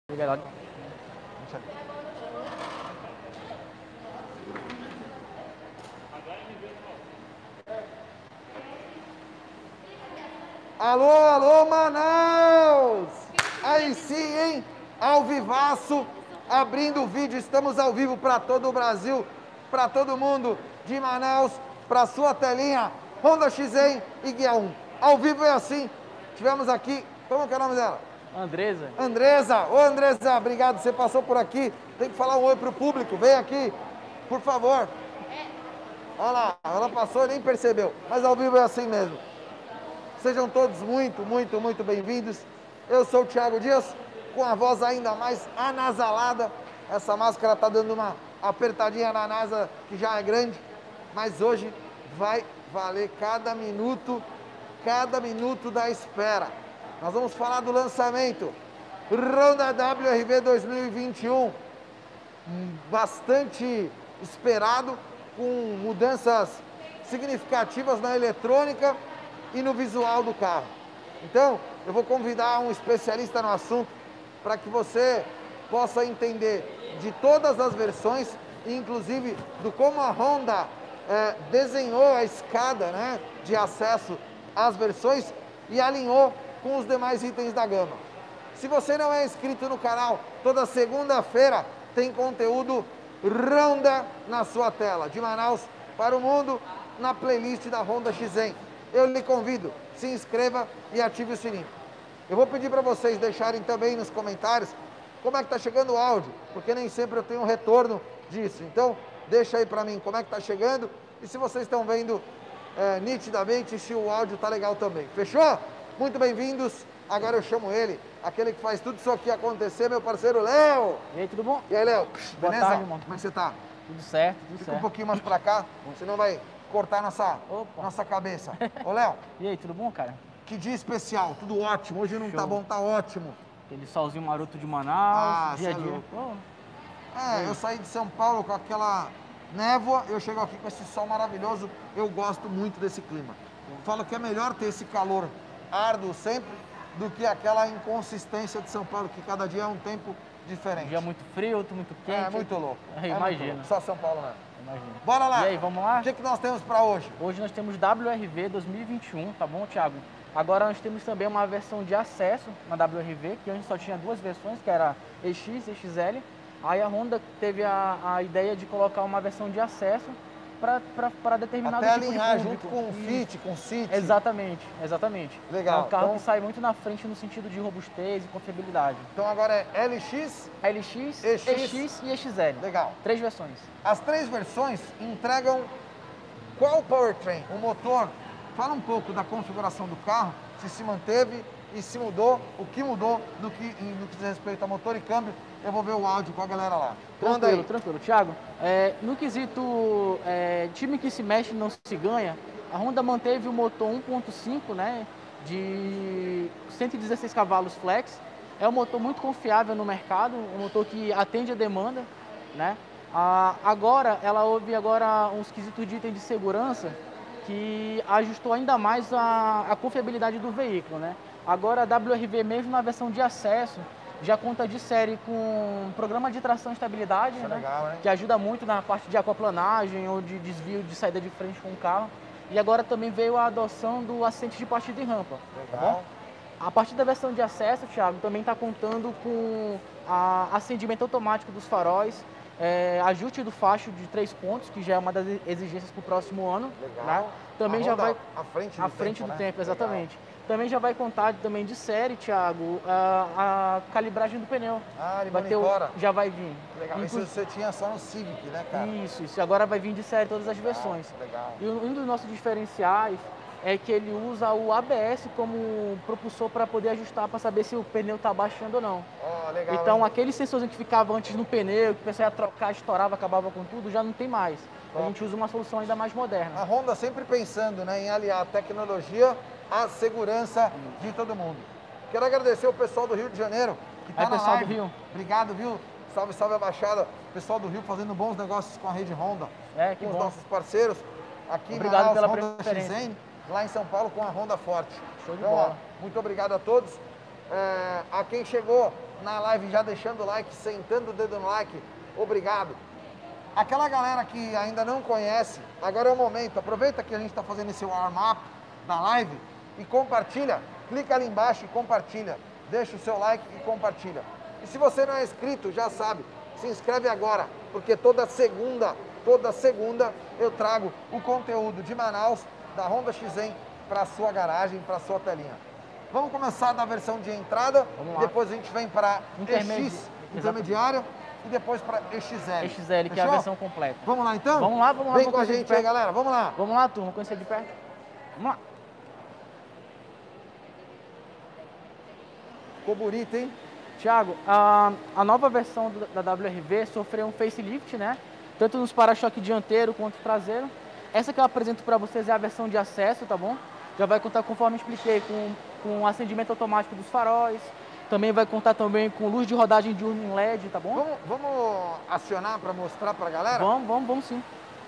Liga lá. Alô, alô, Manaus! Aí sim, hein? Ao vivaço, abrindo o vídeo, estamos ao vivo para todo o Brasil, para todo mundo de Manaus, para sua telinha, Honda XM e Guia 1. Ao vivo é assim, tivemos aqui, como que é o nome dela? Andresa. Andresa, ô Andresa, obrigado, você passou por aqui, tem que falar um oi pro público, vem aqui, por favor. Olha lá, ela passou e nem percebeu, mas ao vivo é assim mesmo. Sejam todos muito bem-vindos. Eu sou o Thiago Dias, com a voz ainda mais anasalada. Essa máscara tá dando uma apertadinha na nasa, que já é grande, mas hoje vai valer cada minuto da espera. Nós vamos falar do lançamento Honda WRV 2021, bastante esperado, com mudanças significativas na eletrônica e no visual do carro. Então, eu vou convidar um especialista no assunto para que você possa entender de todas as versões, inclusive do como a Honda desenhou a escada, né, de acesso às versões e alinhou com os demais itens da gama. Se você não é inscrito no canal, toda segunda-feira tem conteúdo Honda na sua tela, de Manaus para o mundo, na playlist da Honda XM. Eu lhe convido, se inscreva e ative o sininho. Eu vou pedir para vocês deixarem também nos comentários como é que está chegando o áudio, porque nem sempre eu tenho um retorno disso. Então, deixa aí para mim como é que está chegando e se vocês estão vendo nitidamente, se o áudio está legal também. Fechou? Muito bem-vindos. Agora eu chamo ele, aquele que faz tudo isso aqui acontecer, meu parceiro Léo. E aí, tudo bom? E aí, Léo? Boa Beleza? tarde, irmão. Como é que você tá? Tudo certo, tudo Fica certo. um pouquinho mais para cá, senão vai cortar Opa. nossa cabeça. Ô, Léo, E aí, tudo bom, cara? que dia especial, tudo ótimo. Hoje não tá Show. bom, tá ótimo. Aquele solzinho maroto de Manaus, dia a cê é dia. louco. Pô, Eu saí de São Paulo com aquela névoa, eu chego aqui com esse sol maravilhoso. Eu gosto muito desse clima. Falo que é melhor ter esse calor árduo sempre do que aquela inconsistência de São Paulo, que cada dia é um tempo diferente. dia muito frio, outro muito quente. É muito louco. Imagina. Só São Paulo mesmo. Imagina. Bora lá. E aí, vamos lá? O que nós temos para hoje? Hoje nós temos WRV 2021, tá bom, Thiago? Agora nós temos também uma versão de acesso na WRV, que antes só tinha duas versões, que era EX e EXL. Aí a Honda teve a ideia de colocar uma versão de acesso para determinado Até tipo alinhar de junto público. com o Fit, com o City. Exatamente. Legal. É um carro Então, que sai muito na frente no sentido de robustez e confiabilidade. Então agora é LX. LX, EX. EX e EXL. Legal. 3 versões. As três versões entregam qual powertrain? O motor. Fala um pouco da configuração do carro, se manteve e se mudou, o que mudou no que diz respeito a motor e câmbio. Eu vou ver o áudio com a galera lá. Manda aí. Tranquilo. Thiago, no quesito time que se mexe não se ganha, a Honda manteve o motor 1.5, né, de 116 cavalos flex. É um motor muito confiável no mercado, um motor que atende a demanda, né? Agora, ela houve uns quesitos de item de segurança que ajustou ainda mais a confiabilidade do veículo, né? Agora a WRV, mesmo na versão de acesso, já conta de série com um programa de tração e estabilidade, né? Legal, hein? Que ajuda muito na parte de aquaplanagem ou de desvio de saída de frente com o carro. E agora também veio a adoção do assistente de partida e rampa. Legal. Tá bom? A partir da versão de acesso, Thiago, também está contando com acendimento automático dos faróis, ajuste do facho de 3 pontos, que já é uma das exigências para o próximo ano. Legal. Né? Também já vai à frente do tempo, exatamente. Também já vai contar também de série, Thiago, a calibragem do pneu. Ele monitora. Já vai vir. Legal. Isso você tinha só no Civic, né, cara? Isso. Agora vai vir de série todas as versões. Legal. E um dos nossos diferenciais é que ele usa o ABS como propulsor para poder ajustar, para saber se o pneu está baixando ou não. Legal, então, hein? aquele sensorzinho que ficava antes no pneu, que o pessoal ia trocar, estourava, acabava com tudo, já não tem mais. A gente usa uma solução ainda mais moderna. A Honda sempre pensando, né, em aliar a tecnologia à segurança de todo mundo. Quero agradecer o pessoal do Rio de Janeiro, que está na pessoal live. do Rio. Obrigado, viu? Salve, salve a Baixada. Pessoal do Rio fazendo bons negócios com a rede Honda. Que com os bom. nossos parceiros. Aqui Obrigado em Manaus, pela Honda preferência. XM, lá em São Paulo com a Honda Forte. Show de Então, ó, bola. muito obrigado a todos. A quem chegou na live já deixando o like, sentando o dedo no like, obrigado. Aquela galera que ainda não conhece, agora é o momento, aproveita que a gente está fazendo esse warm-up na live e compartilha, clica ali embaixo e compartilha, deixa o seu like e compartilha. E se você não é inscrito, já sabe, se inscreve agora, porque toda segunda eu trago o conteúdo de Manaus, da Honda XN, para a sua garagem, para a sua telinha. Vamos começar na versão de entrada, depois a gente vem para EX, intermediária, e depois para EXL. EXL, que é a versão completa. Vamos lá então? Vamos lá. Vem com a gente aí, galera, vamos lá. Vamos lá, turma, conhecer de perto. Vamos lá. Ficou bonito, hein? Thiago, a nova versão da WRV sofreu um facelift, né? Tanto nos para-choque dianteiro quanto traseiro. Essa que eu apresento para vocês é a versão de acesso, tá bom? Já vai contar, conforme expliquei, com acendimento automático dos faróis. Também vai contar também com luz de rodagem diurna em LED, tá bom? Vamos acionar para mostrar para a galera? Vamos sim.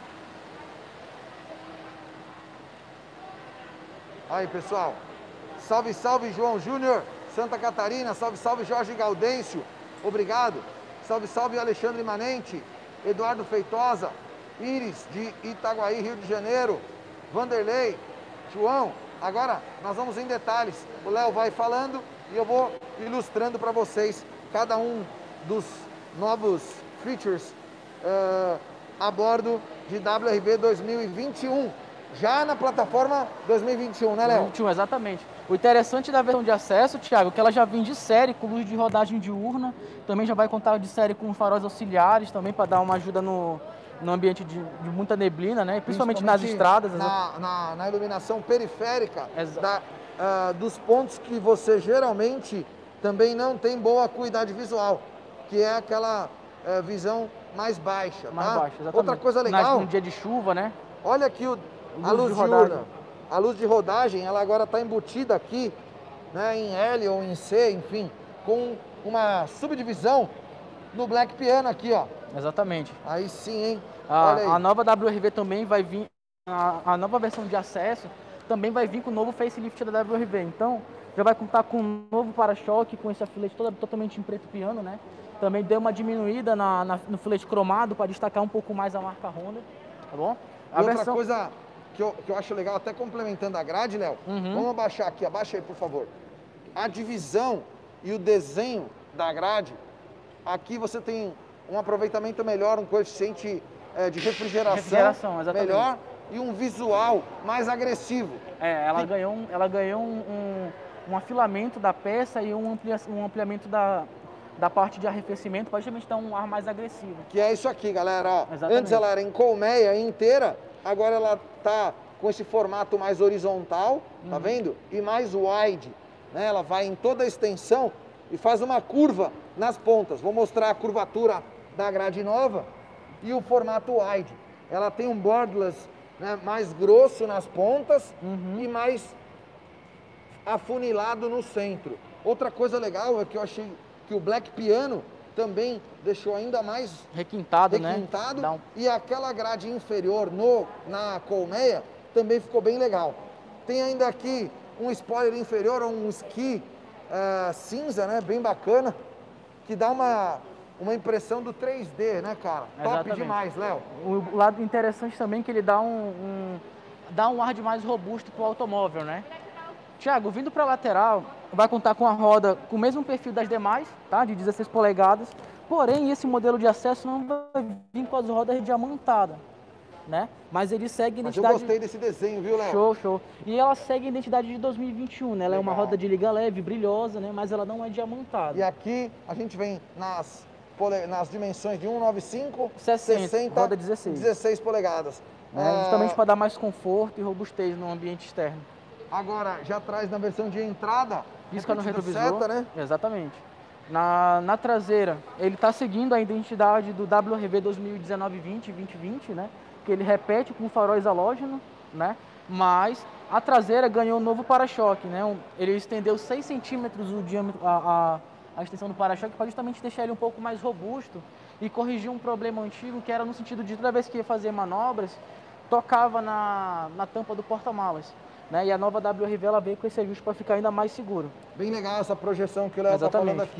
Aí, pessoal. Salve, salve, João Júnior, Santa Catarina. Salve, salve, Jorge Gaudêncio. Obrigado. Salve, salve, Alexandre Imanente, Eduardo Feitosa, Iris, de Itaguaí, Rio de Janeiro, Vanderlei, João. Agora, nós vamos em detalhes. O Léo vai falando e eu vou ilustrando para vocês cada um dos novos features a bordo de WRV 2021. Já na plataforma 2021, né, Léo? 2021, exatamente. O interessante da versão de acesso, Thiago, é que ela já vem de série com luz de rodagem diurna. Também já vai contar de série com faróis auxiliares também para dar uma ajuda no ambiente de muita neblina, né? Principalmente nas estradas. Na iluminação periférica dos pontos que você geralmente também não tem boa acuidade visual, que é aquela visão mais baixa. Mais tá? baixa, exatamente. Outra coisa legal... No dia de chuva, né? Olha aqui a luz diurna. A luz de rodagem, ela agora está embutida aqui, né, em L ou em C, enfim, com uma subdivisão no Black Piano aqui, ó. Exatamente. Aí sim, hein? Olha aí. A nova WRV também vai vir, a nova versão de acesso também vai vir com o novo facelift da WRV. Então, já vai contar com um novo para-choque, com esse filete totalmente em preto piano, né? Também deu uma diminuída no filete cromado para destacar um pouco mais a marca Honda, tá bom? Outra coisa que eu acho legal, até complementando a grade, Léo, vamos abaixar aqui, abaixa aí, por favor. A divisão e o desenho da grade, aqui você tem um aproveitamento melhor, um coeficiente de refrigeração melhor e um visual mais agressivo. Ela ganhou um afilamento da peça e um ampliamento da parte de arrefecimento, para justamente dar um ar mais agressivo. Que é isso aqui, galera. Ó. Antes ela era em colmeia inteira, agora ela tá com esse formato mais horizontal, tá vendo? E mais wide, né? Ela vai em toda a extensão e faz uma curva nas pontas. Vou mostrar a curvatura da grade nova e o formato wide. Ela tem um borderless, né, mais grosso nas pontas e mais afunilado no centro. Outra coisa legal é que eu achei que o Black Piano também deixou ainda mais requintado, né? E aquela grade inferior na colmeia também ficou bem legal. Tem ainda aqui um spoiler inferior, um ski cinza, né? Bem bacana, que dá uma impressão do 3D, né, cara? Exatamente. Top demais, Léo. O lado interessante também é que ele dá um ar de mais robusto para o automóvel, né? Thiago, vindo para a lateral, vai contar com a roda com o mesmo perfil das demais, tá? De 16 polegadas. Porém, esse modelo de acesso não vai vir com as rodas diamantadas, né? Mas ele segue a identidade... Mas eu gostei desse desenho, viu, Léo? Show, show. E ela segue a identidade de 2021, né? Ela é uma roda de liga leve, brilhosa, né? Mas ela não é diamantada. E aqui a gente vem nas dimensões de 195, 60, roda 16 polegadas. Justamente para dar mais conforto e robustez no ambiente externo. Agora, já traz na versão de entrada, pisca no retrovisor, seta, né? Exatamente. Na traseira, ele está seguindo a identidade do WRV 2019-20, né? Que ele repete com faróis halógeno, né? Mas a traseira ganhou um novo para-choque, né? Ele estendeu 6 centímetros o diâmetro, a extensão do para-choque para justamente deixar ele um pouco mais robusto e corrigir um problema antigo que era no sentido de toda vez que ia fazer manobras, tocava na tampa do porta-malas. Né? E a nova WRV ela veio com esse ajuste para ficar ainda mais seguro. Bem legal essa projeção que o Léo está falando aqui, ó.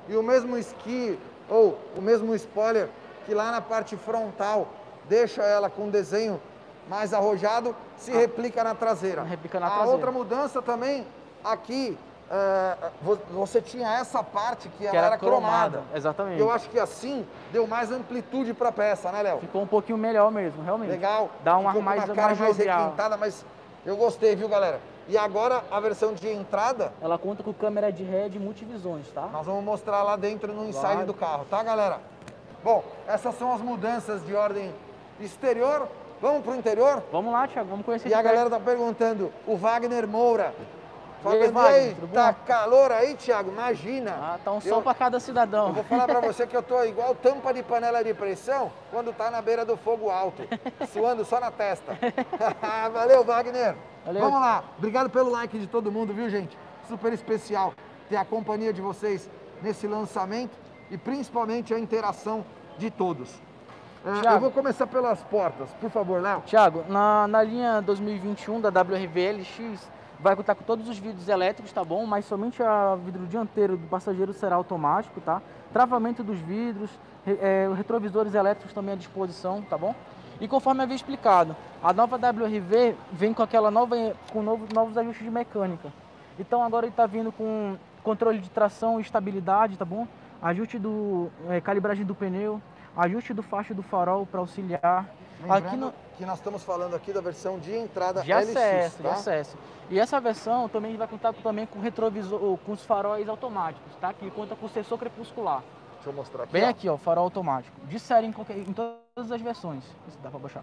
E o mesmo esqui ou o mesmo spoiler que lá na parte frontal deixa ela com um desenho mais arrojado, se replica na traseira. Replica na A traseira. outra mudança também, aqui, você tinha essa parte que ela era era cromada. Exatamente. Eu acho que assim deu mais amplitude para a peça, né, Léo? Ficou um pouquinho melhor mesmo, realmente. Legal. Dá uma Ficou com mais, uma cara mais jovial. requintada, mas eu gostei, viu, galera? E agora a versão de entrada, ela conta com câmera de ré de multivisões, tá? nós vamos mostrar lá dentro no ensaio do carro, tá, galera? Bom, essas são as mudanças de ordem exterior. Vamos pro interior? Vamos lá, Thiago, vamos conhecer. E a galera tá perguntando, o Wagner Moura. Falando, Wagner, aí, tá calor aí, Thiago? Imagina. Tá um sol pra cada cidadão. Eu vou falar pra você que eu tô igual tampa de panela de pressão quando tá na beira do fogo alto, suando só na testa. Valeu, Wagner. Valeu. Vamos lá. Obrigado pelo like de todo mundo, viu, gente? Super especial ter a companhia de vocês nesse lançamento e principalmente a interação de todos. Eu vou começar pelas portas, por favor, Léo. Thiago, na linha 2021 da WRV LX, vai contar com todos os vidros elétricos, tá bom? Mas somente o vidro dianteiro do passageiro será automático, tá? Travamento dos vidros, retrovisores elétricos também à disposição, tá bom? E conforme havia explicado, a nova WRV vem com aquela novos ajustes de mecânica. Então agora ele está vindo com controle de tração e estabilidade, tá bom? Ajuste calibragem do pneu, ajuste do facho do farol para auxiliar. Lembrando que nós estamos falando aqui da versão de entrada de LX, acesso, tá? de acesso. E essa versão também vai contar também com retrovisor, com os faróis automáticos, tá? Que conta com sensor crepuscular. Deixa eu mostrar aqui. Bem aqui, ó, farol automático. De série em todas as versões. Isso dá para baixar.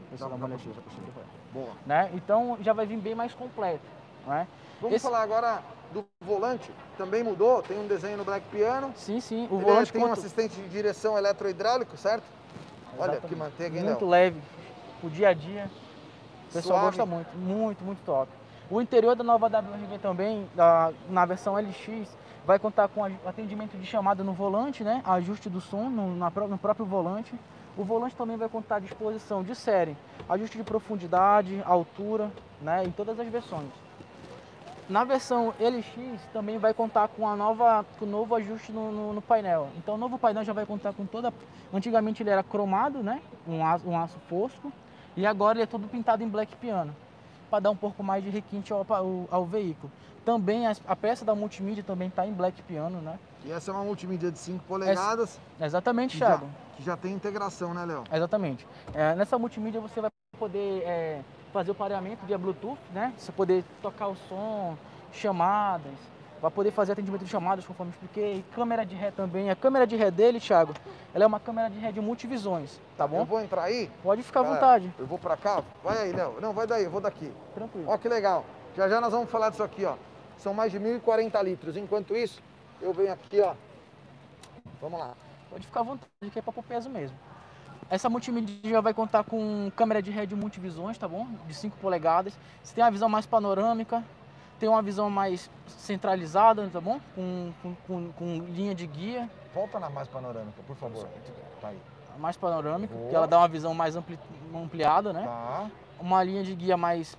Boa. Né? Então já vai vir bem mais completo, né? Vamos falar agora do volante. Também mudou, tem um desenho no Black Piano. Sim, sim. O volante tem um assistente de direção eletrohidráulico, certo? Olha que manteiga, hein, muito leve, o dia a dia. O pessoal gosta muito, muito top. O interior da nova WRV também, na versão LX, vai contar com atendimento de chamada no volante, né? Ajuste do som no próprio volante. O volante também vai contar à disposição de série, ajuste de profundidade, altura, né? Em todas as versões. Na versão LX também vai contar com o novo ajuste no painel. Então o novo painel já vai contar com toda... Antigamente ele era cromado, né? Um aço fosco. E agora ele é todo pintado em Black Piano, para dar um pouco mais de requinte ao veículo. Também a peça da multimídia também está em Black Piano, né? E essa é uma multimídia de 5 polegadas. Exatamente, Thiago. Que já tem integração, né, Léo? Exatamente. Nessa multimídia você vai poder fazer o pareamento via Bluetooth, né? Você poder tocar o som, chamadas, vai poder fazer atendimento de chamadas, conforme eu expliquei. Câmera de ré também. A câmera de ré dele, Thiago, ela é uma câmera de ré de multivisões, tá bom? Eu vou entrar aí? Pode ficar à vontade. Eu vou pra cá? Vai aí, Léo. Não, vai daí, eu vou daqui. Tranquilo. Ó que legal. Já nós vamos falar disso aqui, ó. São mais de 1.040 litros. Enquanto isso, eu venho aqui, ó. Vamos lá. Pode ficar à vontade, que é para pôr peso mesmo. Essa multimídia já vai contar com câmera de ré de multivisões, tá bom? De 5 polegadas. Você tem uma visão mais panorâmica, tem uma visão mais centralizada, tá bom? Com linha de guia. Volta na mais panorâmica, por favor. Tá aí. Mais panorâmica, que ela dá uma visão mais ampliada, né? Tá. Uma linha de guia mais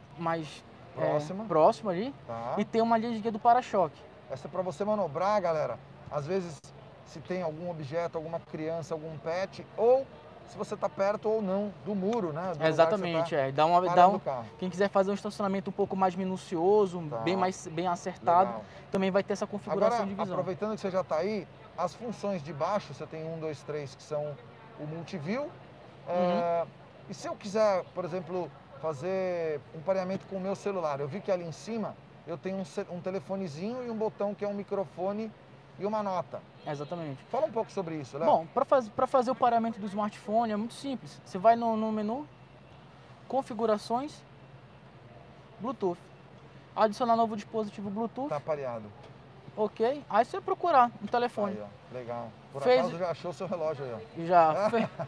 próxima ali. Tá. E tem uma linha de guia do para-choque. Essa é para você manobrar, galera. Às vezes, se tem algum objeto, alguma criança, algum pet, ou se você está perto ou não do muro, né? Do exatamente, quem quiser fazer um estacionamento um pouco mais minucioso, bem acertado, legal, também vai ter essa configuração agora, de visão. Aproveitando que você já está aí, as funções de baixo, você tem 1, 2, 3, que são o multiview. E se eu quiser, por exemplo, fazer um pareamento com o meu celular, eu vi que ali em cima eu tenho um telefonezinho e um botão que é um microfone e uma nota. Exatamente. Fala um pouco sobre isso, Léo. Bom, para fazer o pareamento do smartphone é muito simples. Você vai no menu, configurações, Bluetooth. Adicionar novo dispositivo Bluetooth. Tá pareado. Ok. Aí você vai procurar um telefone. Aí, ó. Legal. Por acaso já achou seu relógio aí, ó. Já.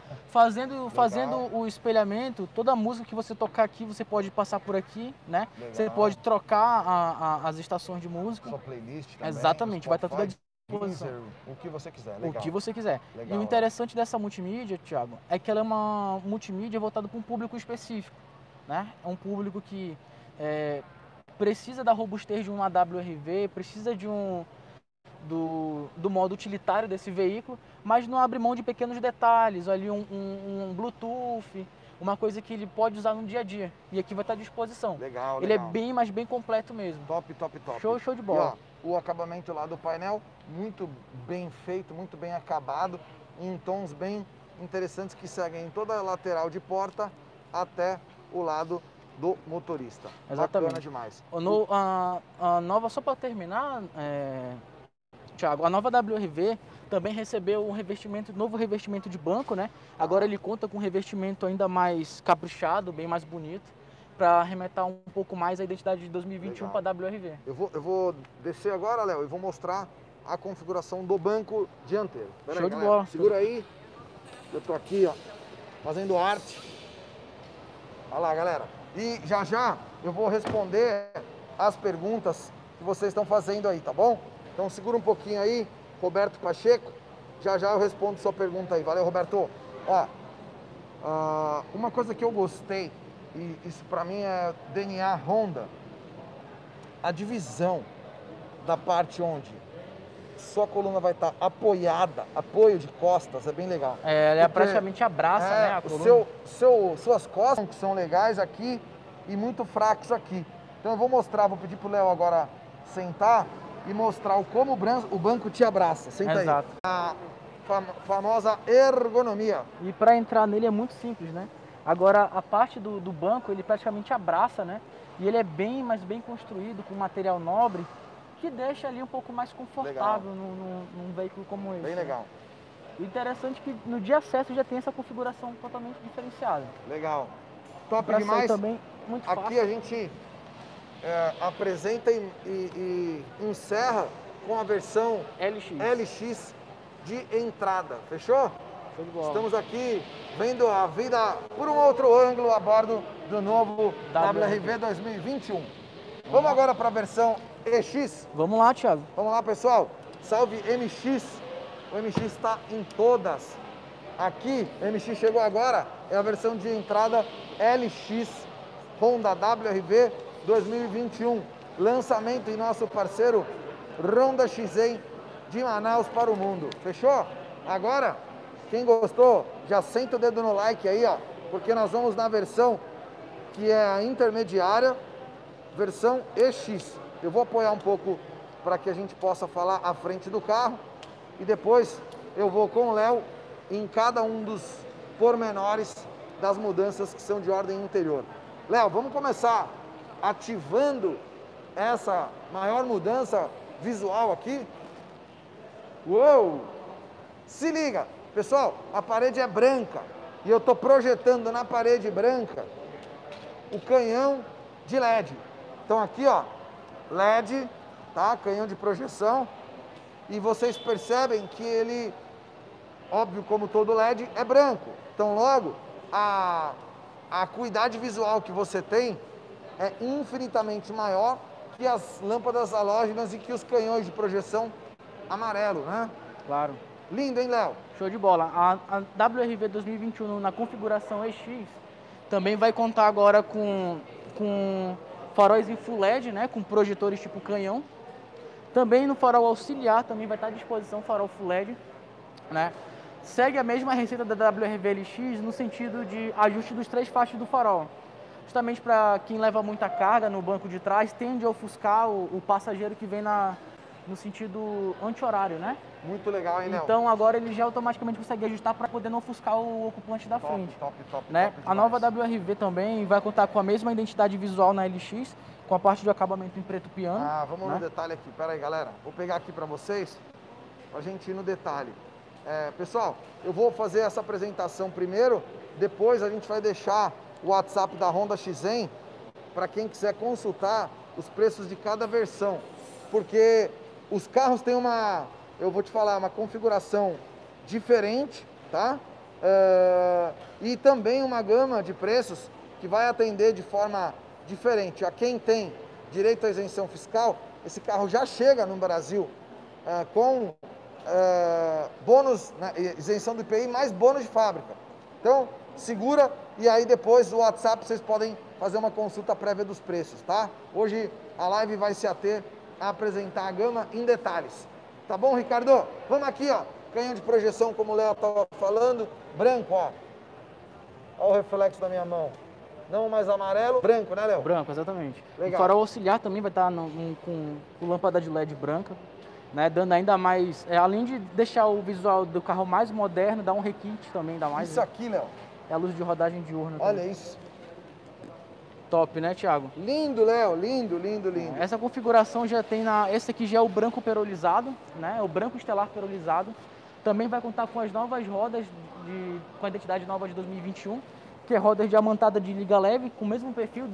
Fazendo o espelhamento, toda a música que você tocar aqui, você pode passar por aqui, né? Legal. Você pode trocar as estações de música. Sua playlist também. Exatamente. Vai estar tudo à disposição. O que você quiser. Legal. O que você quiser. Legal, e o interessante dessa multimídia, Thiago, é que ela é uma multimídia voltada para um público específico, né? É um público que precisa da robustez de uma WRV, precisa de do modo utilitário desse veículo, mas não abre mão de pequenos detalhes, ali um Bluetooth, uma coisa que ele pode usar no dia a dia. E aqui vai estar à disposição. Legal, Ele legal. é bem, mas bem completo mesmo. Top, top, top. Show de bola. E, ó, o acabamento lá do painel, muito bem feito, muito bem acabado, em tons bem interessantes que seguem em toda a lateral de porta até o lado do motorista. Exatamente. Bacana demais. A nova, só para terminar, Thiago, a nova WRV também recebeu novo revestimento de banco, né? Agora ele conta com um revestimento ainda mais caprichado, bem mais bonito, para arrematar um pouco mais a identidade de 2021 para a WRV. Eu vou descer agora, Léo, e vou mostrar a configuração do banco dianteiro. Pera Show aí, de bola. Segura aí. Eu tô aqui, ó, fazendo arte. Olha lá, galera. E já já eu vou responder as perguntas que vocês estão fazendo aí, tá bom? Então segura um pouquinho aí, Roberto Pacheco. Já já eu respondo sua pergunta aí. Valeu, Roberto. Ó, uma coisa que eu gostei, e isso pra mim é DNA Honda, a divisão da parte onde sua coluna vai estar apoiada, apoio de costas, é bem legal. Ela praticamente abraça, né, a coluna. Suas costas que são legais aqui e muito fracos aqui. Então eu vou mostrar, vou pedir pro Léo agora sentar e mostrar como o banco te abraça. Senta Exato. aí. A famosa ergonomia. E para entrar nele é muito simples, né? Agora a parte do banco ele praticamente abraça, né? E ele é bem, mas bem construído, com material nobre, que deixa ali um pouco mais confortável num veículo como esse. Bem legal. O interessante é que no dia certo já tem essa configuração totalmente diferenciada. Legal. Top demais. Também muito fácil. Aqui a gente apresenta e encerra com a versão LX de entrada. Fechou? Show de bola. Estamos aqui vendo a vida por um outro ângulo a bordo do novo WRV 2021. Vamos agora para a versão EX. Vamos lá, Thiago. Vamos lá, pessoal. Salve MX. O MX está em todas. Aqui, MX chegou agora, é a versão de entrada LX Honda WRV 2021. Lançamento em nosso parceiro Honda XEN de Manaus para o mundo. Fechou? Agora, quem gostou, já senta o dedo no like aí, ó, porque nós vamos na versão que é a intermediária, versão EX. Eu vou apoiar um pouco para que a gente possa falar à frente do carro e depois eu vou com o Léo em cada um dos pormenores das mudanças que são de ordem interior. Léo, vamos começar ativando essa maior mudança visual aqui. Uou! Se liga, pessoal, a parede é branca e eu estou projetando na parede branca o canhão de LED. Então aqui, ó, LED, tá? Canhão de projeção. E vocês percebem que ele, óbvio, como todo LED, é branco. Então logo, a acuidade visual que você tem é infinitamente maior que as lâmpadas halógenas e que os canhões de projeção amarelo, né? Claro. Lindo, hein, Léo? Show de bola. A WRV 2021 na configuração EX também vai contar agora com faróis em Full LED, né? Com projetores tipo canhão. Também no farol auxiliar também vai estar à disposição farol Full LED, né? Segue a mesma receita da WRV LX no sentido de ajuste dos 3 faixas do farol. Justamente para quem leva muita carga no banco de trás, tende a ofuscar o passageiro que vem no sentido anti-horário, né? Muito legal, hein, Léo? Então agora ele já automaticamente consegue ajustar para poder não ofuscar o ocupante da frente. Top, né? top A nova WRV também vai contar com a mesma identidade visual na LX, com a parte de acabamento em preto piano. Vamos no detalhe aqui. Pera aí, galera. Vou pegar aqui para vocês, pra gente ir no detalhe. Pessoal, eu vou fazer essa apresentação primeiro, depois a gente vai deixar o WhatsApp da Honda XEN para quem quiser consultar os preços de cada versão, porque os carros têm eu vou te falar, uma configuração diferente, tá? E também uma gama de preços que vai atender de forma diferente. A quem tem direito à isenção fiscal, esse carro já chega no Brasil com bônus, né, isenção do IPI mais bônus de fábrica. Então, segura e aí depois o WhatsApp vocês podem fazer uma consulta prévia dos preços, tá? Hoje a live vai se ater a apresentar a gama em detalhes. Tá bom, Ricardo? Vamos aqui, ó. Canhão de projeção, como o Léo estava falando. Branco, ó. Olha o reflexo da minha mão. Não mais amarelo, branco, né, Léo? Branco, exatamente. Legal. O farol auxiliar também vai estar com lâmpada de LED branca, né? Dando ainda mais... além de deixar o visual do carro mais moderno, dá um requinte também, dá mais... Isso aqui, Léo. É a luz de rodagem diurna. Olha também. isso. Top, né, Thiago? Lindo, Léo. Lindo, lindo, lindo. Essa configuração já tem esse aqui já é o branco perolizado, né? O branco estelar perolizado. Também vai contar com as novas rodas, com a identidade nova de 2021, que é rodas diamantada de liga leve, com o mesmo perfil,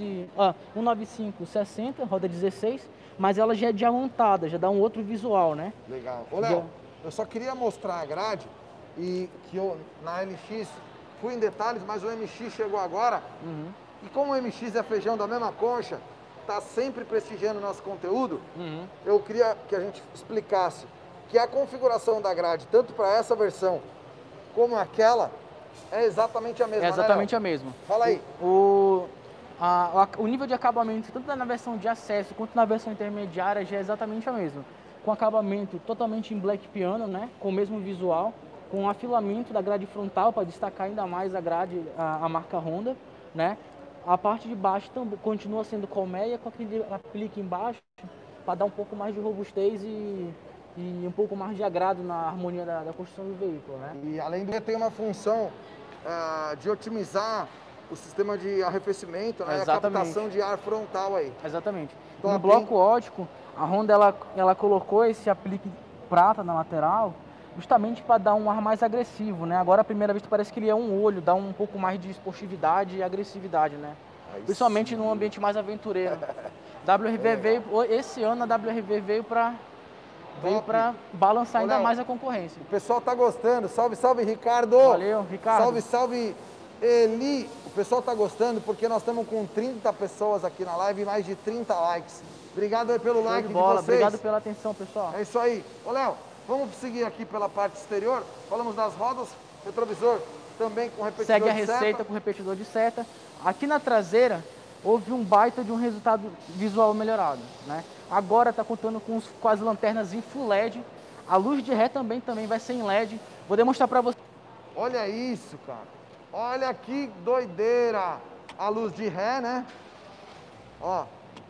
195/60, roda 16, mas ela já é diamantada, já dá um outro visual, né? Legal. Ô, Léo, eu só queria mostrar a grade, e que eu, na MX, fui em detalhes, mas o MX chegou agora. Uhum. E como o MX é feijão da mesma concha, tá sempre prestigiando o nosso conteúdo, eu queria que a gente explicasse que a configuração da grade, tanto para essa versão como aquela, é exatamente a mesma, É exatamente né, a mesma. Fala aí. O nível de acabamento, tanto na versão de acesso quanto na versão intermediária, já é exatamente a mesma. Com acabamento totalmente em black piano, né? Com o mesmo visual, com um afilamento da grade frontal para destacar ainda mais a grade, a marca Honda, né? A parte de baixo também continua sendo colmeia com aquele aplique embaixo para dar um pouco mais de robustez e um pouco mais de agrado na harmonia da construção do veículo, né? E além do que tem uma função de otimizar o sistema de arrefecimento, né? A captação de ar frontal aí. Exatamente. Top, no bloco óptico, a Honda ela colocou esse aplique prata na lateral justamente para dar um ar mais agressivo, né? Agora, à primeira vista, parece que ele é um olho, dá um pouco mais de esportividade e agressividade, né? Principalmente num ambiente mais aventureiro. WRV veio, esse ano a WRV veio para balançar ainda mais a concorrência. O pessoal tá gostando. Salve, salve, Ricardo. Valeu, Ricardo. Salve, salve, Eli. O pessoal tá gostando porque nós estamos com 30 pessoas aqui na live e mais de 30 likes. Obrigado aí pelo like de vocês. Obrigado pela atenção, pessoal. É isso aí. Ô, Léo, vamos seguir aqui pela parte exterior. Falamos das rodas, retrovisor também com repetidor de seta. Segue a receita com repetidor de seta. Aqui na traseira, houve um baita de um resultado visual melhorado, né? Agora está contando com as lanternas em full LED. A luz de ré também vai ser em LED. Vou demonstrar para você. Olha isso, cara. Olha que doideira. A luz de ré, né? Ó.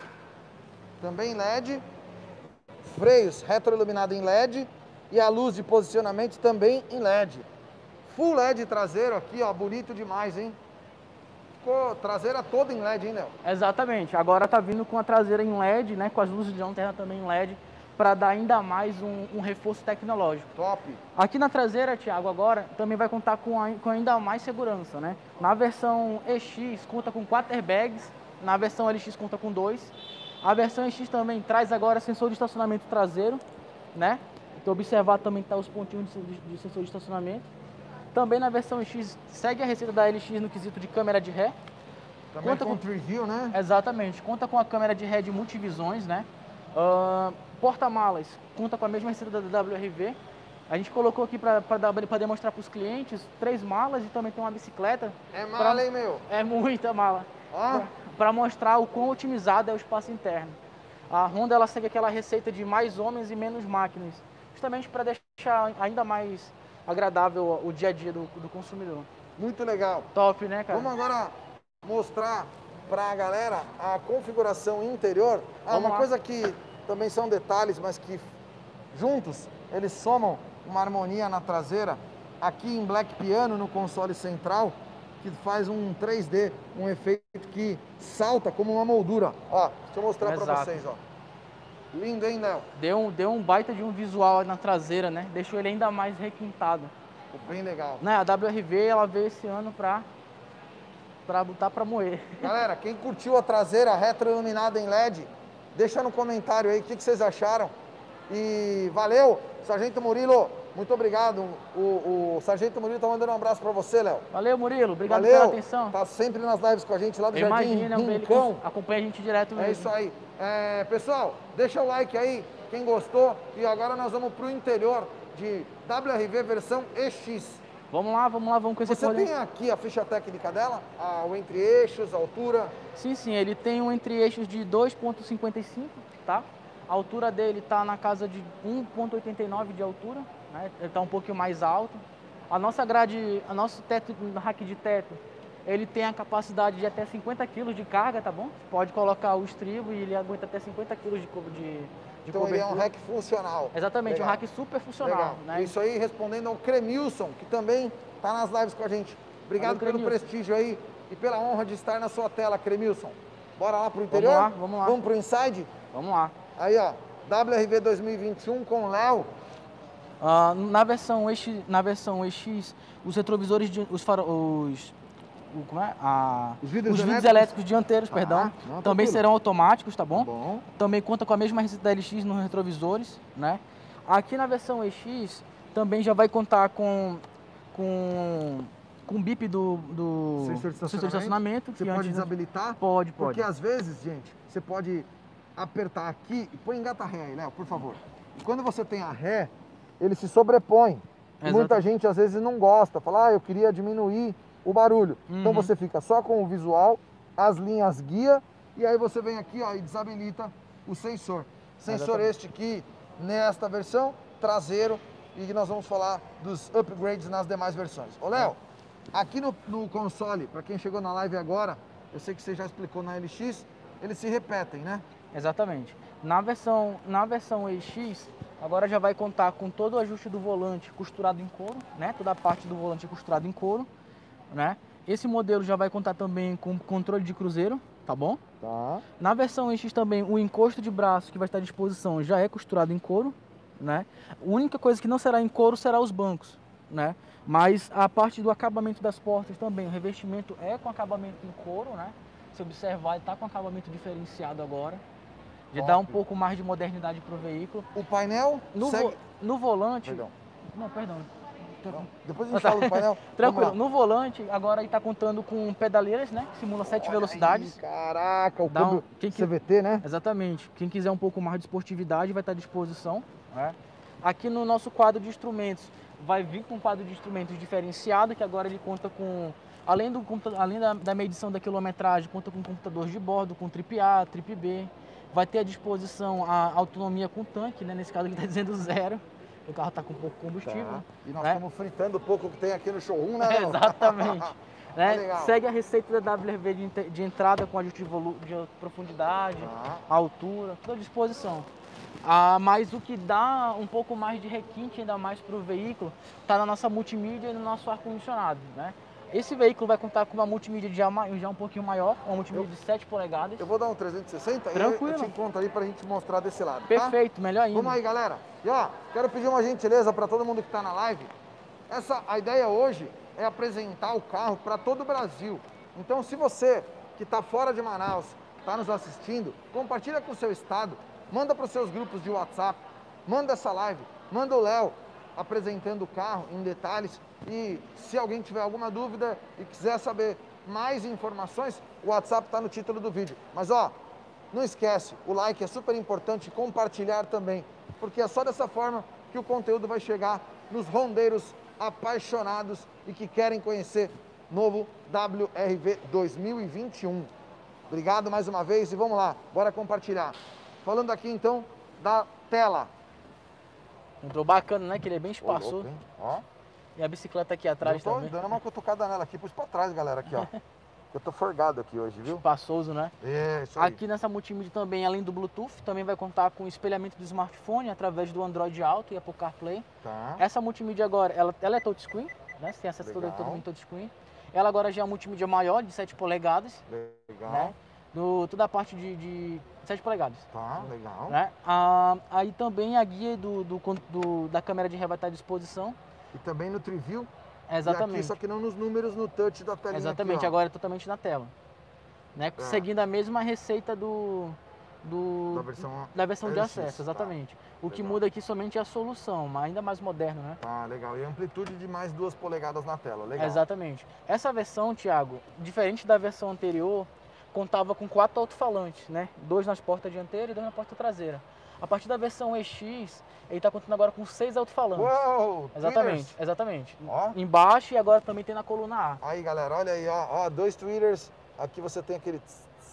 Também LED. Freios retroiluminado em LED. E a luz de posicionamento também em LED. Full LED traseiro aqui, ó. Bonito demais, hein? Ficou traseira toda em LED, hein, Léo? Exatamente. Agora tá vindo com a traseira em LED, né? Com as luzes de lanterna também em LED, para dar ainda mais um reforço tecnológico. Top. Aqui na traseira, Thiago, agora também vai contar com ainda mais segurança, né? Na versão EX conta com 4 airbags, na versão LX conta com 2. A versão EX também traz agora sensor de estacionamento traseiro, né? Então observar também que tá os pontinhos de sensor de estacionamento. Também na versão X, segue a receita da LX no quesito de câmera de ré. Também conta com Triview, né? Exatamente, conta com a câmera de ré de multivisões, né? Porta-malas, conta com a mesma receita da WRV. A gente colocou aqui para demonstrar para os clientes 3 malas e também tem uma bicicleta. É mala, hein, meu? É muita mala. Para mostrar o quão otimizado é o espaço interno. A Honda ela segue aquela receita de mais homens e menos máquinas, justamente para deixar ainda mais agradável o dia a dia do consumidor. Muito legal. Top, né, cara? Vamos agora mostrar para a galera a configuração interior. Uma coisa que também são detalhes, mas que juntos eles somam uma harmonia na traseira. Aqui em black piano no console central, que faz um 3D, um efeito que salta como uma moldura. Ó, deixa eu mostrar para vocês, ó. Lindo, hein, Léo? Deu um baita de um visual na traseira, né? Deixou ele ainda mais requintado. Bem legal. Né? A WRV, ela veio esse ano pra botar pra moer. Galera, quem curtiu a traseira retroiluminada em LED, deixa no comentário aí o que vocês acharam. E valeu, Sargento Murilo, muito obrigado. O Sargento Murilo tá mandando um abraço pra você, Léo. Valeu, Murilo, obrigado pela atenção. Tá sempre nas lives com a gente lá do Jardim Rincão. Acompanha a gente direto mesmo. É isso aí. Pessoal, deixa o like aí, quem gostou. E agora nós vamos pro interior de WRV versão EX. Vamos lá, vamos conhecer. Você tem aqui a ficha técnica dela? O entre-eixos, a altura? Sim, ele tem um entre-eixos de 2,55, tá? A altura dele está na casa de 1,89 de altura, né? Ele está um pouquinho mais alto. A nossa grade, o nosso teto, rack de teto, ele tem a capacidade de até 50 kg de carga, tá bom? Você pode colocar o estribo e ele aguenta até 50 kg de então cobertura. ele é um rack funcional. Exatamente, Legal. um rack super funcional. Né? Isso aí respondendo ao Cremilson, que também está nas lives com a gente. Obrigado pelo prestígio aí e pela honra de estar na sua tela, Cremilson. Bora lá pro interior? Vamos lá. Vamos pro Inside? Vamos lá. Aí, ó, WRV 2021 com o Léo. Na versão EX, os retrovisores, os vidros elétricos dianteiros, também serão automáticos, tá bom? Também conta com a mesma receita da LX nos retrovisores, né? Aqui na versão EX também já vai contar com o bip do sensor de estacionamento. Você pode desabilitar? Pode. Porque às vezes, gente, você pode apertar aqui e põe engata ré aí, Léo, por favor. E quando você tem a ré, ele se sobrepõe. E muita gente às vezes não gosta, fala, eu queria diminuir o barulho. Então você fica só com o visual, as linhas guia, e aí você vem aqui, ó, e desabilita o sensor. Sensor este aqui, nesta versão, traseiro, e nós vamos falar dos upgrades nas demais versões. Ô, Léo, aqui no console, para quem chegou na live agora, eu sei que você já explicou na LX, eles se repetem, né? Exatamente. Na versão EX, agora já vai contar com todo o ajuste do volante costurado em couro, né? Toda a parte do volante costurado em couro, né? Esse modelo já vai contar também com controle de cruzeiro, tá bom? Tá. Na versão EX também, o encosto de braço que vai estar à disposição já é costurado em couro, né? A única coisa que não será em couro será os bancos, né? Mas a parte do acabamento das portas também, o revestimento é com acabamento em couro, né? Se observar, ele está com acabamento diferenciado agora. De dar um pouco mais de modernidade para o veículo. O painel no volante... Perdão. Não, perdão. Não, depois a gente fala do painel. Tranquilo. No volante, agora ele está contando com pedaleiras, né? Que simula 7 velocidades. Aí, caraca, o cubo CVT, né? Exatamente. Quem quiser um pouco mais de esportividade vai estar à disposição. Né? Aqui no nosso quadro de instrumentos, vai vir com um quadro de instrumentos diferenciado, que agora ele conta com... Além da medição da quilometragem, conta com computadores de bordo, com trip A, trip B. Vai ter à disposição a autonomia com tanque, né? Nesse caso ele está dizendo 0. O carro está com pouco combustível. Tá. E nós estamos fritando o pouco que tem aqui no showroom, né? Exatamente. Né? Segue a receita da WRV de entrada com ajuste de profundidade, altura, tudo à disposição. Mas o que dá um pouco mais de requinte ainda mais para o veículo está na nossa multimídia e no nosso ar-condicionado, né? Esse veículo vai contar com uma multimídia já um pouquinho maior, uma multimídia de 7 polegadas. Eu vou dar um 360 Tranquilo. E eu te encontro ali pra gente mostrar desse lado, Perfeito, tá? melhor ainda. Vamos aí, galera. E ó, quero pedir uma gentileza para todo mundo que tá na live. A ideia hoje é apresentar o carro para todo o Brasil. Então, se você que está fora de Manaus, está nos assistindo, compartilha com o seu estado, manda para os seus grupos de WhatsApp, manda essa live, manda o Léo apresentando o carro em detalhes. E se alguém tiver alguma dúvida e quiser saber mais informações, o WhatsApp está no título do vídeo. Mas ó, não esquece, o like é super importante, compartilhar também, porque é só dessa forma que o conteúdo vai chegar nos rondeiros apaixonados e que querem conhecer novo WRV 2021. Obrigado mais uma vez e vamos lá, bora compartilhar. Falando aqui então da tela. Entrou bacana, né? Que ele é bem espaçoso. Ó. E a bicicleta aqui atrás também. Eu tô dando uma cutucada nela aqui, pus pra trás, galera, aqui, ó. Eu tô forgado aqui hoje, viu? Espaçoso, né? Isso aí. Aqui nessa multimídia também, além do Bluetooth, também vai contar com o espelhamento do smartphone através do Android Auto e Apple CarPlay. Tá. Essa multimídia agora, ela é touchscreen, né? Você tem acesso todo em touchscreen. Ela agora já é uma multimídia maior, de 7 polegadas. Legal. Né? Toda a parte de 7 polegadas. Tá, legal. Né? Aí também a guia da câmera de ré vai estar à disposição. E também no Triview. Exatamente. E aqui, só que não nos números, no touch da telinha. Exatamente, aqui, agora é totalmente na tela. Né? Seguindo a mesma receita da versão de acesso, exatamente. Tá. O que muda aqui somente é a solução, mas ainda mais moderno, né? Tá, legal. E a amplitude de mais 2 polegadas na tela, legal. Exatamente. Essa versão, Thiago, diferente da versão anterior, contava com 4 alto-falantes, né? 2 nas portas dianteiras e 2 na porta traseira. A partir da versão EX, ele está contando agora com 6 alto-falantes. Uou! Exatamente, exatamente. Ó. Embaixo e agora também tem na coluna A. Aí, galera, olha aí, ó, 2 tweeters. Aqui você tem aquele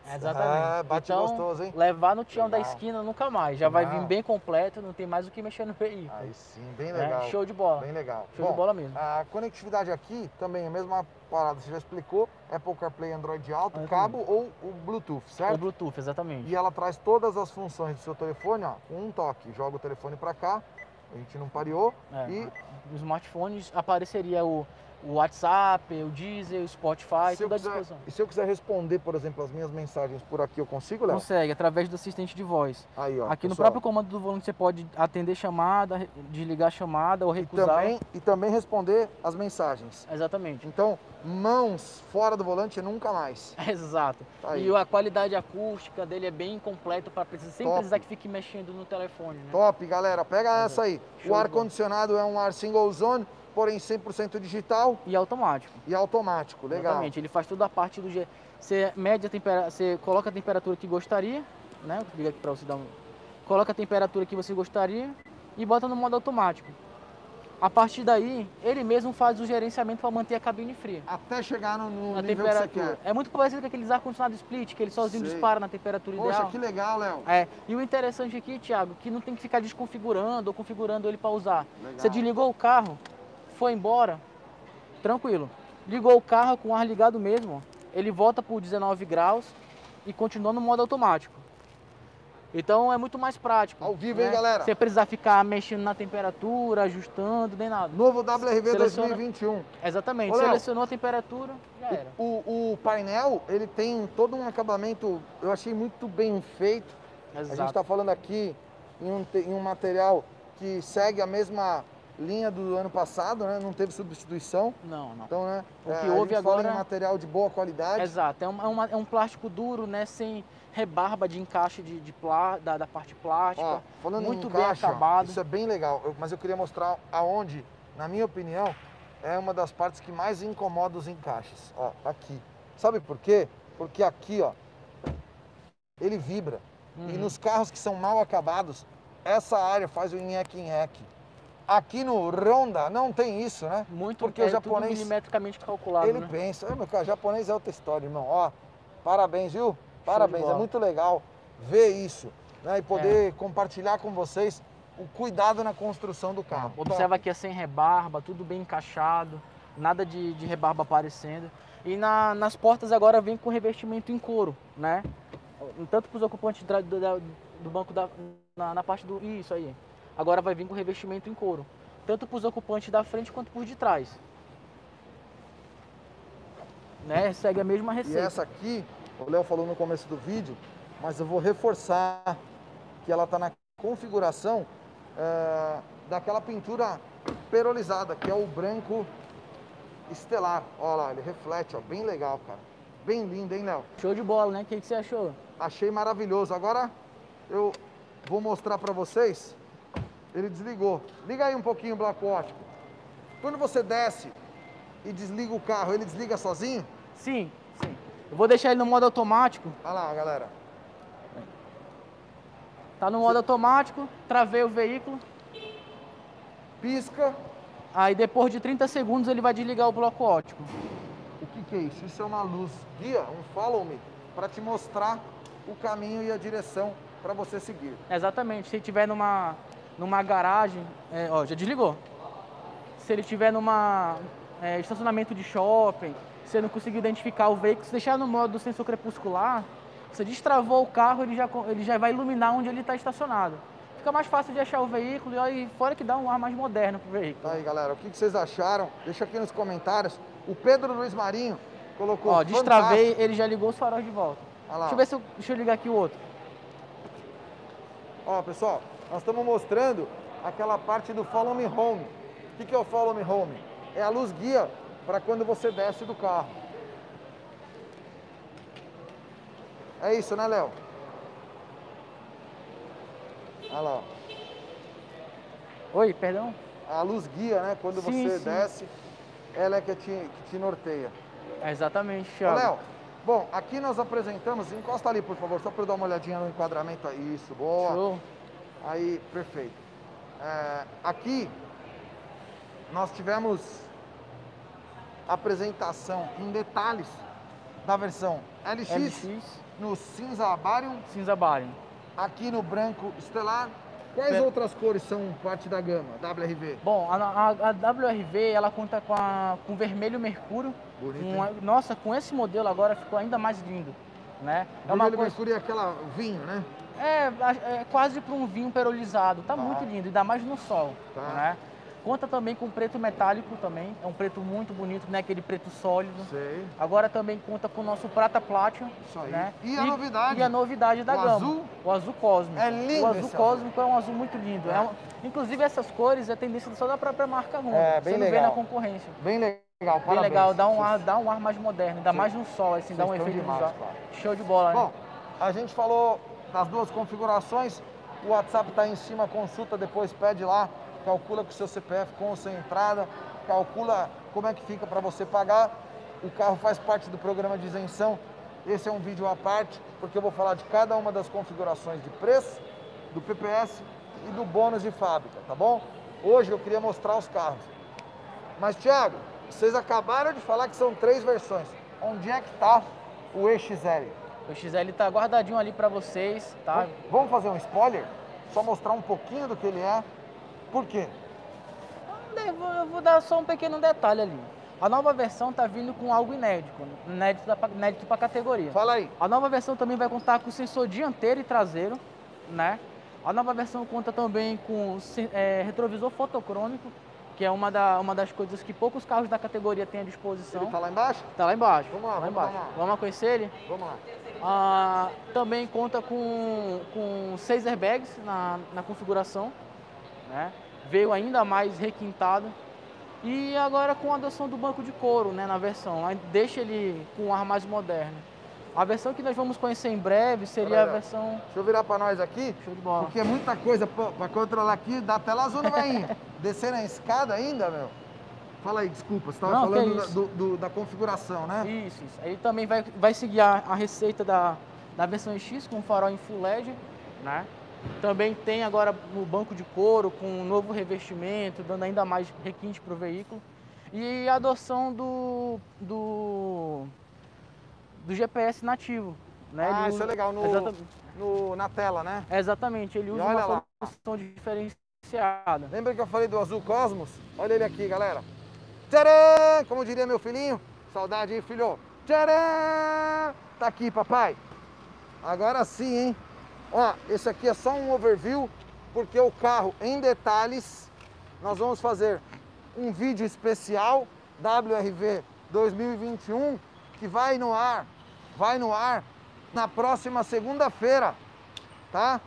Exatamente. bate então, gostoso, hein? levar no tião da Legal. esquina nunca mais. Já vai vir Não. bem completo, não tem mais o que mexer no veículo. Aí sim, bem né? legal. Show de bola. Bem legal. Show de bola mesmo. A conectividade aqui também é a mesma parada, você já explicou, Apple CarPlay, Android Auto, cabo ou o Bluetooth, certo? O Bluetooth, exatamente. E ela traz todas as funções do seu telefone, ó, com um toque. Joga o telefone para cá, a gente não pareou. E nos smartphones apareceria o WhatsApp, o Deezer, o Spotify, tudo à disposição. E se eu quiser responder, por exemplo, as minhas mensagens por aqui, eu consigo, Léo? Consegue, através do assistente de voz. Aí, ó, aqui pessoal, no próprio comando do volante você pode atender chamada, desligar chamada ou recusar. E também responder as mensagens. Exatamente. Então, mãos fora do volante nunca mais. Exato. Tá e a qualidade acústica dele é bem completa para sem precisar que fique mexendo no telefone. Né? Top, galera. Pega essa aí. Show. O ar-condicionado é um ar single zone, porém 100% digital. E automático. E automático, legal. Exatamente. Ele faz toda a parte do... Você mede a temperatura, você coloca a temperatura que gostaria, né? Vou ligar aqui para você dar Coloca a temperatura que você gostaria e bota no modo automático. A partir daí, ele mesmo faz o gerenciamento para manter a cabine fria. Até chegar no nível temperatura. que você quer. É muito parecido com aqueles ar-condicionado split, que ele sozinho dispara na temperatura ideal. Poxa, que legal, Léo. E o interessante aqui, Thiago, que não tem que ficar desconfigurando ou configurando ele para usar. Legal. Você desligou o carro, foi embora, tranquilo. Ligou o carro com o ar ligado mesmo, ele volta por 19 graus e continua no modo automático. Então é muito mais prático. Ao vivo, hein, galera? Você precisar ficar mexendo na temperatura, ajustando, nem nada. Novo WRV 2021. Exatamente. Ô, Léo, selecionou a temperatura, já era. O painel, ele tem todo um acabamento, eu achei muito bem feito. Exato. A gente está falando aqui em um material que segue a mesma linha do ano passado, né? Não teve substituição. Não. Então, né? O que houve agora fala em material de boa qualidade. Exato. É um plástico duro, né? Sem rebarba de encaixe da parte plástica. Ó, falando muito em encaixe, bem acabado. Isso é bem legal. Mas eu queria mostrar aonde, na minha opinião, é uma das partes que mais incomoda os encaixes. Ó, aqui. Sabe por quê? Porque aqui, ó, ele vibra. E nos carros que são mal acabados, essa área faz o nheque-nheque. Aqui no Honda não tem isso, né? Porque o japonês, tudo milimetricamente calculado, ele pensa, meu cara, japonês é outra história, irmão. Ó, parabéns, viu? Parabéns, é muito legal ver isso, né? E poder compartilhar com vocês o cuidado na construção do carro. Observa que é sem rebarba, tudo bem encaixado, nada de rebarba aparecendo. E nas portas agora vem com revestimento em couro, né? Tanto para os ocupantes do banco na parte do... Isso aí. Agora vai vir com revestimento em couro. Tanto para os ocupantes da frente quanto por de trás. Né? Segue a mesma receita. E essa aqui, o Léo falou no começo do vídeo, mas eu vou reforçar que ela está na configuração daquela pintura perolizada, que é o branco estelar. Olha lá, ele reflete, ó, bem legal, cara. Bem lindo, hein, Léo? Show de bola, né? O que você achou? Achei maravilhoso. Agora eu vou mostrar para vocês. Ele desligou. Liga aí um pouquinho o bloco óptico. Quando você desce e desliga o carro, ele desliga sozinho? Sim. Eu vou deixar ele no modo automático. Olha lá, galera. Tá no modo automático, travei o veículo. Pisca. Aí depois de 30 segundos ele vai desligar o bloco óptico. O que é isso? Isso é uma luz guia, um follow me, para te mostrar o caminho e a direção para você seguir. Exatamente. Se estiver numa garagem, ó, já desligou. Se ele estiver numa estacionamento de shopping, você não conseguir identificar o veículo, se deixar no modo do sensor crepuscular, você destravou o carro, ele já vai iluminar onde ele está estacionado. Fica mais fácil de achar o veículo e fora que dá um ar mais moderno pro veículo. Aí, galera, o que vocês acharam? Deixa aqui nos comentários. O Pedro Luiz Marinho colocou. Ó, destravei, ele já ligou os faróis de volta. Deixa eu ligar aqui o outro. Ó, pessoal, nós estamos mostrando aquela parte do Follow Me Home. O que é o Follow Me Home? É a luz guia para quando você desce do carro. É isso, né, Léo? Olha lá. Oi, perdão? A luz guia, né? Quando você desce, ela é que te norteia. Exatamente, Thiago. Ô, Léo, bom, aqui nós apresentamos, encosta ali, por favor, só para eu dar uma olhadinha no enquadramento. Isso, boa. Show. Aí, perfeito. Aqui nós tivemos apresentação em detalhes da versão LX no cinza Barium, Cinza Barium. aqui no branco estelar. Quais outras cores são parte da gama WRV? Bom, a WRV ela conta com vermelho mercúrio. Bonito, Nossa, com esse modelo agora ficou ainda mais lindo, né? Vermelho mercúrio é aquela vinho, né? É quase para um vinho perolizado. Tá muito lindo, ainda mais no sol, né? Conta também com preto metálico também, é um preto muito bonito, né? Aquele preto sólido. Sei. Agora também conta com o nosso prata platinum. Isso aí. Né? E a novidade? E a novidade da gama. Azul? O azul cósmico. É lindo. O azul cósmico é um azul muito lindo. Inclusive essas cores é tendência só da própria marca Honda. Bem Você não legal. vê na concorrência. Bem legal, parabéns. Bem legal, dá um ar mais moderno, ainda mais no sol, assim, dá um efeito visual. Show de bola, né? Bom, a gente falou das duas configurações, o WhatsApp está em cima, consulta, depois pede lá, calcula com o seu CPF, com ou sem entrada, calcula como é que fica para você pagar. O carro faz parte do programa de isenção. Esse é um vídeo à parte, porque eu vou falar de cada uma das configurações de preço, do PPS e do bônus de fábrica, tá bom? Hoje eu queria mostrar os carros. Mas, Thiago, vocês acabaram de falar que são 3 versões. Onde é que está o EXL? O XL tá guardadinho ali para vocês, tá? Vamos fazer um spoiler? Só mostrar um pouquinho do que ele é. Por quê? Eu vou dar só um pequeno detalhe ali. A nova versão tá vindo com algo inédito para a categoria. Fala aí. A nova versão também vai contar com sensor dianteiro e traseiro, né? A nova versão conta também com retrovisor fotocrômico, que é uma das coisas que poucos carros da categoria têm à disposição. Ele tá lá embaixo? Tá lá embaixo. Vamos lá, lá embaixo. Vamos conhecer ele? Vamos lá. Também conta com 6 airbags na configuração, né? Veio ainda mais requintado. E agora com a adoção do banco de couro, né, na versão. Deixa ele com um ar mais moderno. A versão que nós vamos conhecer em breve seria a versão... Deixa eu virar para nós aqui. Show de bola. Porque é muita coisa para controlar aqui. Dá tela azul, não vai indo. Descer na escada ainda, meu. Fala aí, desculpa. Você estava falando da configuração, né? Isso. Aí também vai seguir a receita da versão X com farol em Full LED, né? Também tem agora no banco de couro com um novo revestimento, dando ainda mais requinte para o veículo. E a adoção do GPS nativo, né? Isso é legal, na tela, né? Exatamente, ele usa uma função diferenciada. Lembra que eu falei do azul Cosmos? Olha ele aqui, galera. Tcharam! Como diria meu filhinho, saudade aí, filho. Tcharam! Tá aqui, papai. Agora sim, hein? Ó, esse aqui é só um overview, porque o carro em detalhes, nós vamos fazer um vídeo especial WRV 2021, que vai no ar na próxima segunda-feira, tá?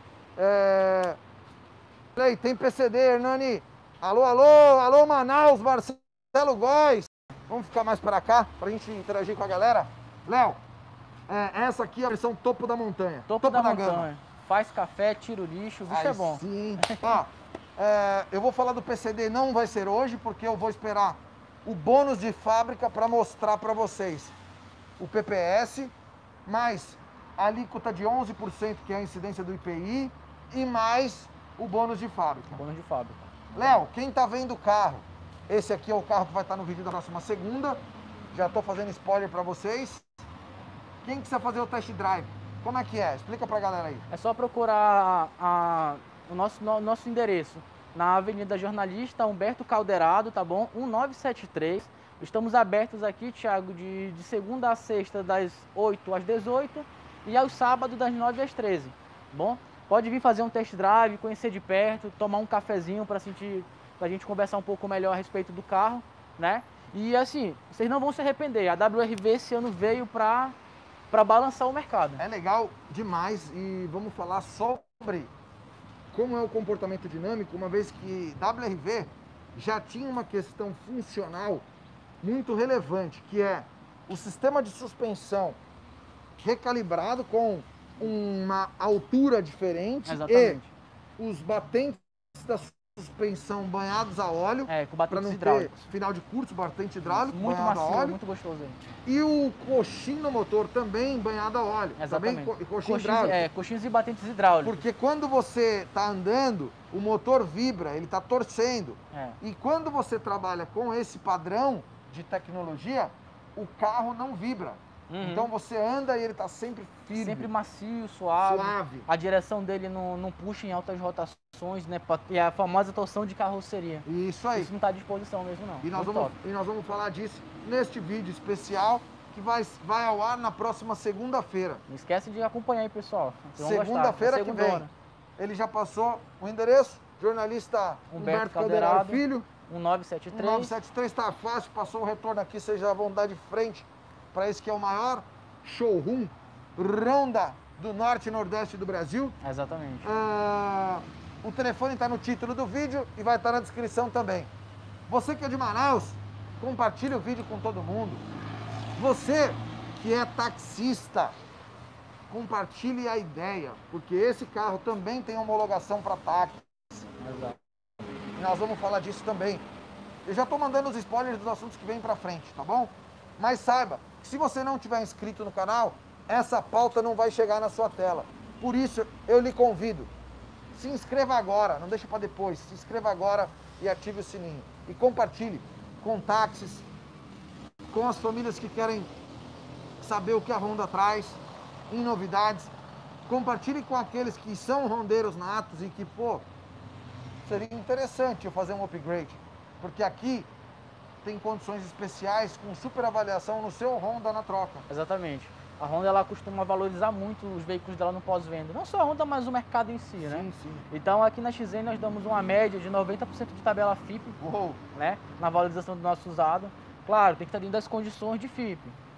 Aí, tem PCD, Hernani. Alô, Manaus, Marcelo Góes. Vamos ficar mais para cá, pra gente interagir com a galera. Léo, essa aqui é a versão topo da montanha. Topo da montanha. Gama. Faz café, tira o lixo, isso é bom. Sim. Ó, eu vou falar do PCD, não vai ser hoje, porque eu vou esperar o bônus de fábrica para mostrar para vocês o PPS, mais a alíquota de 11%, que é a incidência do IPI, e mais o bônus de fábrica. Bônus de fábrica. Léo, quem tá vendo o carro, esse aqui é o carro que vai estar no vídeo da próxima segunda, já tô fazendo spoiler para vocês. Quem quiser fazer o test drive, como é que é? Explica pra galera aí. É só procurar o nosso endereço na Avenida Jornalista Humberto Calderado, tá bom? 1973. Estamos abertos aqui, Thiago, de segunda a sexta, das 8 às 18 e aos sábados, das 9 às 13. Bom? Pode vir fazer um test drive, conhecer de perto, tomar um cafezinho pra gente conversar um pouco melhor a respeito do carro, né? E assim, vocês não vão se arrepender. A WRV esse ano veio para balançar o mercado. É legal demais e vamos falar sobre como é o comportamento dinâmico, uma vez que WRV já tinha uma questão funcional muito relevante, que é o sistema de suspensão recalibrado com uma altura diferente. Exatamente. E os batentes da suspensão banhados a óleo, com batentes para não hidráulicos. ter final de curso, batente hidráulico, muito banhado macio, a óleo. muito gostoso aí. E o coxim no motor também banhado a óleo. Exatamente. Também coxim hidráulico. Coxins e batentes hidráulicos. Porque quando você está andando, o motor vibra, ele está torcendo. E quando você trabalha com esse padrão de tecnologia, o carro não vibra. Então você anda e ele está sempre firme. Sempre macio, suave. A direção dele não puxa em altas rotações, né? E a famosa torção de carroceria. Isso aí. Isso não está à disposição mesmo, não. E nós vamos falar disso neste vídeo especial que vai ao ar na próxima segunda-feira. Não esquece de acompanhar aí, pessoal. Segunda-feira que vem. Ele já passou o endereço, jornalista Humberto Calderaro Filho. 1973. 1973 está fácil, passou o retorno aqui, vocês já vão dar de frente para esse que é o maior showroom Honda do Norte e Nordeste do Brasil. Exatamente. O telefone está no título do vídeo e vai estar na descrição também. Você que é de Manaus, compartilhe o vídeo com todo mundo. Você que é taxista, compartilhe a ideia, porque esse carro também tem homologação para táxi. Exato. E nós vamos falar disso também. Eu já estou mandando os spoilers dos assuntos que vêm para frente, tá bom? Mas saiba, que se você não tiver inscrito no canal, essa pauta não vai chegar na sua tela. Por isso, eu lhe convido, se inscreva agora, não deixa para depois, se inscreva agora e ative o sininho. E compartilhe com táxis, com as famílias que querem saber o que a Honda traz, em novidades. Compartilhe com aqueles que são rondeiros natos e que, pô, seria interessante eu fazer um upgrade. Porque aqui tem condições especiais com super avaliação no seu Honda na troca. Exatamente. A Honda ela costuma valorizar muito os veículos dela no pós-venda. Não só a Honda, mas o mercado em si, né? Sim, sim. Então aqui na XN nós damos uma média de 90% de tabela FIP, né? Na valorização do nosso usado. Claro, tem que estar dentro das condições de FIP.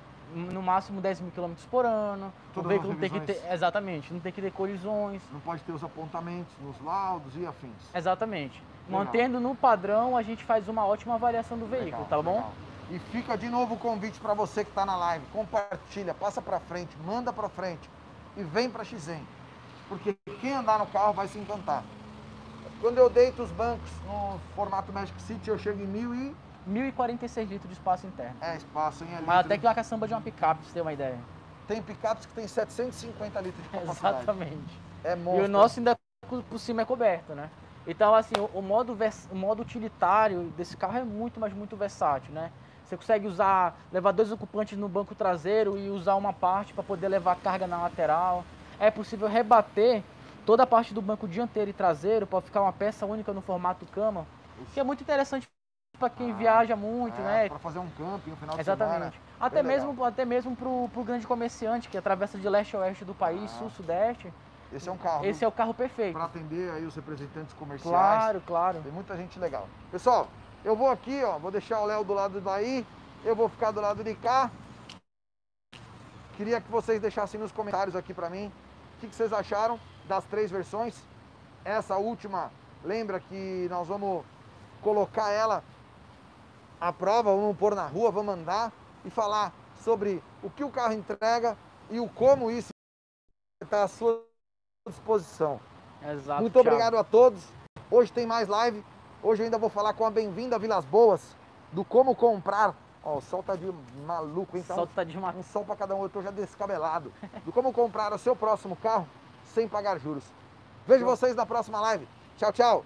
No máximo 10 mil km por ano. Todas o veículo não tem que ter. Exatamente, não tem que ter colisões. Não pode ter os apontamentos nos laudos e afins. Exatamente. Legal. Mantendo no padrão, a gente faz uma ótima avaliação do veículo, tá bom? Legal. E fica de novo o convite para você que está na live. Compartilha, passa para frente, manda para frente e vem para XN. Porque quem andar no carro vai se encantar. Quando eu deito os bancos no formato Magic City, eu chego em 1.046 litros de espaço interno. É, espaço, hein? Mas até que a caçamba de uma picape, pra você ter uma ideia. Tem picapes que tem 750 litros de capacidade. Exatamente. É monstro. E o nosso ainda por cima é coberto, né? Então, assim, o modo utilitário desse carro é muito, mas muito versátil, né? Você consegue levar 2 ocupantes no banco traseiro e usar uma parte para poder levar carga na lateral. É possível rebater toda a parte do banco dianteiro e traseiro para ficar uma peça única no formato cama, que é muito interessante para quem viaja muito, né? Para fazer um camping no final de Exatamente. semana. Até mesmo pro grande comerciante que atravessa de leste a oeste do país, sul, sudeste. Esse é um carro. Esse é o carro perfeito. Para atender aí os representantes comerciais. Claro, claro. Tem muita gente legal. Pessoal, eu vou aqui, ó, vou deixar o Léo do lado daí, eu vou ficar do lado de cá. Queria que vocês deixassem nos comentários aqui para mim o que vocês acharam das 3 versões. Essa última, lembra que nós vamos colocar ela à prova, vamos pôr na rua, vamos andar e falar sobre o que o carro entrega e o como isso está à sua disposição. Exato. Muito obrigado a todos. Hoje tem mais live. Hoje eu ainda vou falar com a Bem-vinda Vilas Boas do como comprar. Ó, o sol tá de maluco, então. O sol tá de maluco. Um sol para cada um, eu tô já descabelado. Do como comprar o seu próximo carro sem pagar juros. Vejo vocês na próxima live. Tchau, tchau.